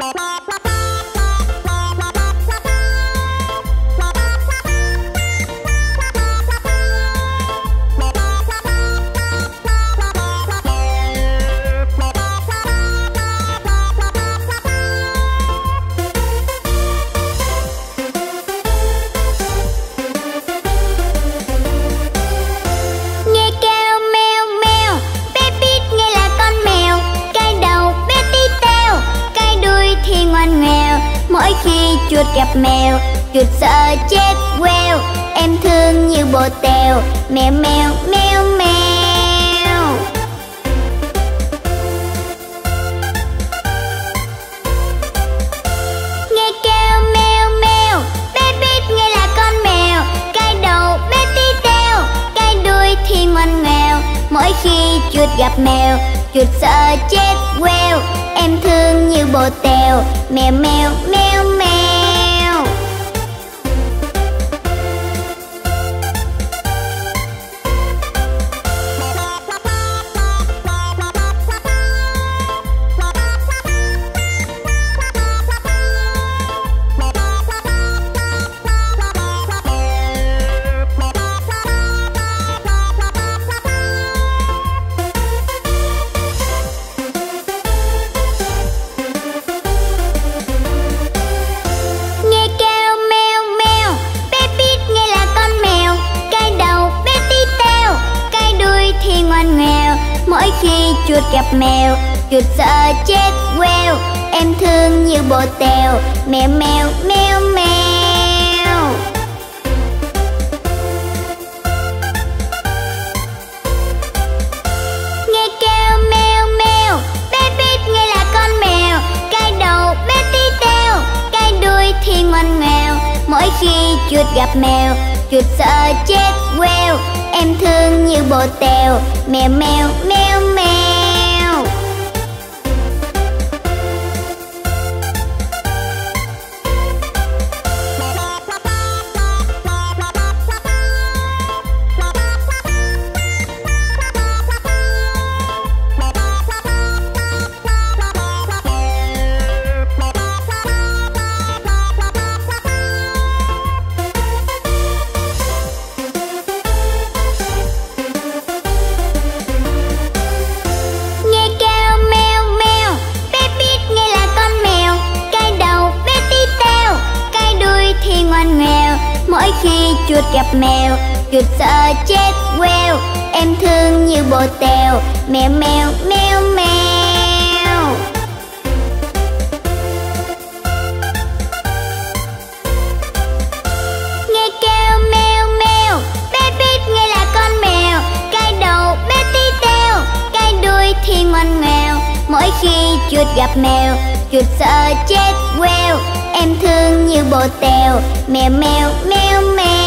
Mỗi khi chuột gặp mèo, chuột sợ chết queo. Em thương như bồ tèo, mèo mèo mèo mèo. Nghe kêu mèo mèo, bé biết nghe là con mèo. Cái đầu bé tí teo, cái đuôi thì ngoằn ngoèo. Mỗi khi chuột gặp mèo, chuột sợ chết queo. Em thương như bồ tèo, mèo mèo mèo mèo. Mỗi khi chuột gặp mèo, chuột sợ chết queo. Em thương như bồ tèo, mèo mèo mèo mèo. Nghe kêu mèo mèo, bé biết nghe là con mèo. Cái đầu bé tí teo, cái đuôi thì ngoằn ngoèo. Mỗi khi chuột gặp mèo, chuột sợ chết queo. Em thương như bồ tèo, mèo mèo mèo mèo. Mỗi khi chuột gặp mèo, chuột sợ chết queo. Em thương như bồ tèo, mèo mèo mèo mèo. Nghe kêu mèo mèo, bé biết nghe là con mèo. Cái đầu bé tí teo, cái đuôi thì ngoằn ngoèo. Mỗi khi chuột gặp mèo, chuột sợ chết queo. Em thương như bồ tèo, mèo mèo mèo mèo.